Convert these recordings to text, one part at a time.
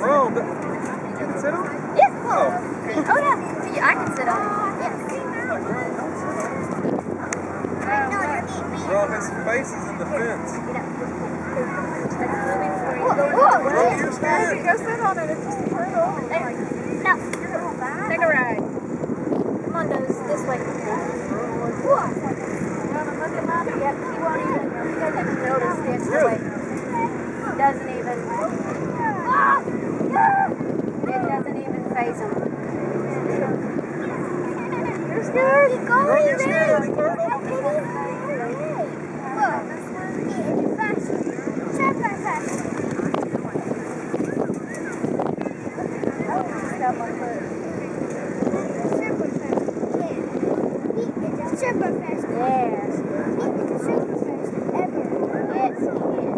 Oh, you can sit on it? Yeah. Oh. Oh, yeah. I can sit on it. Yeah. Bro, his face is in the fence. Whoa. You're scared. Go sit on it. It's just a turtle. No. Take a ride. Come on, Dose. This way. Whoa. Yep, he won't even. He doesn't even notice the extra weight. Doesn't even. It doesn't even faze him. You're scared? Keep going, Bro, you're scared of the turtle? Super fast. Yes. He is the super fast ever. Yes, he is.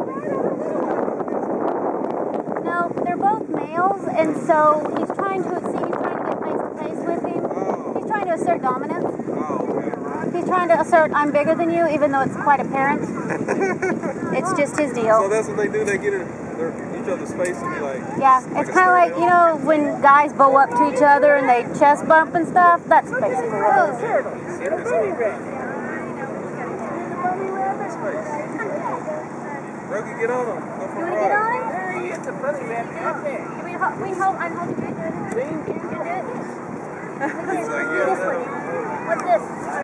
No, they're both males, and so he's trying to get face to face with him. Oh. He's trying to assert dominance. Oh, okay. He's trying to assert I'm bigger than you, even though it's quite apparent. It's just his deal. So that's what they do. They get in each other's face and be like. Yeah, it's kind of like, you know, when guys bow up to each other and they chest bump and stuff. That's basically what it is. Rocky, get on him. Go for You a want to get ride. on it? There he is, the bunny rabbit up there. I'm holding it. See? He's like, This yeah. one. What's this?